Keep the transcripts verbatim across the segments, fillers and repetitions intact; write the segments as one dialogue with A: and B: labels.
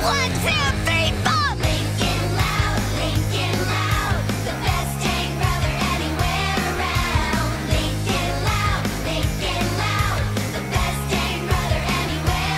A: One, two, three, four! Lincoln Loud, Lincoln Loud, the best tank brother anywhere around. Lincoln Loud, Lincoln Loud, the best tank brother anywhere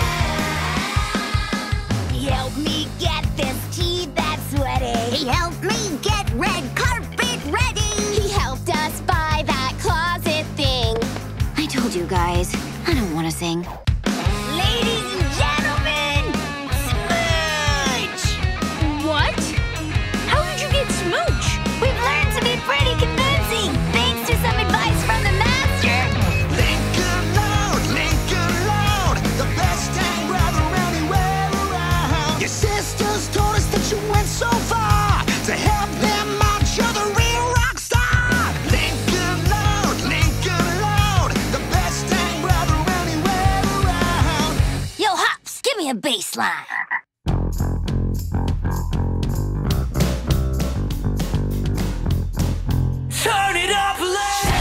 A: around. He helped me get this tea that's sweaty. He helped me get red carpet ready. He helped us buy that closet thing. I told you guys, I don't want to sing. Ladies and gentlemen, Smooch!
B: What? How did you get Smooch?
A: We've learned to be pretty convincing, thanks to some advice from the master.
C: Lincoln Loud, Lincoln Loud, the best tank brother anywhere around. Your sisters told us that you went so far to help them out. You're the real rock star. Lincoln Loud, Lincoln Loud, the best tank brother anywhere around.
A: Yo, Hops, give me a bass line.
D: Turn it up loud.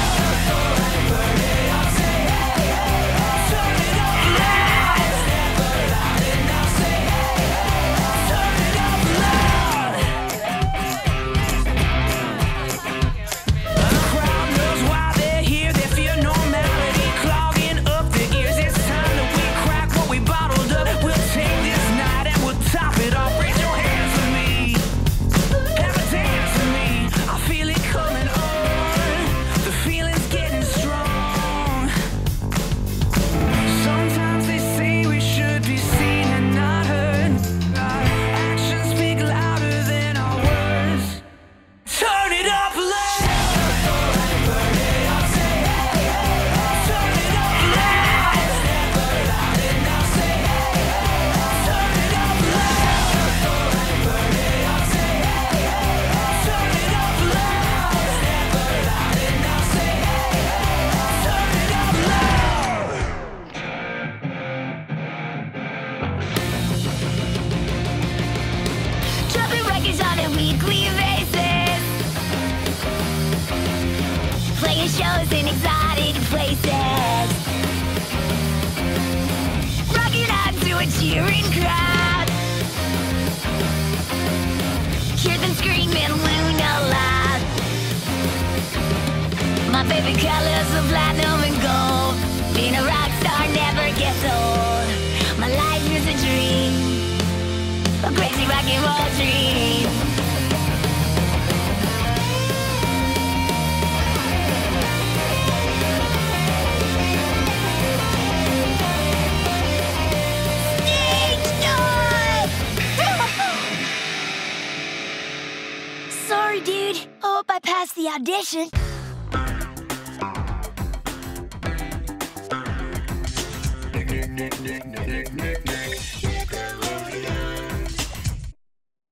A: Dropping records on a weekly basis. Playing shows in exotic places. Rocking out to a cheering crowd. Hear them screaming Luna loud. My favorite colors are platinum and gold. Being a rock star never gets old. My life is a dream, a crazy rock and roll dream. Stage dive! Sorry, dude. Hope I passed the audition.
C: Nick, Nick, Nick, Nick, Nick, Nick, Nick, Nick,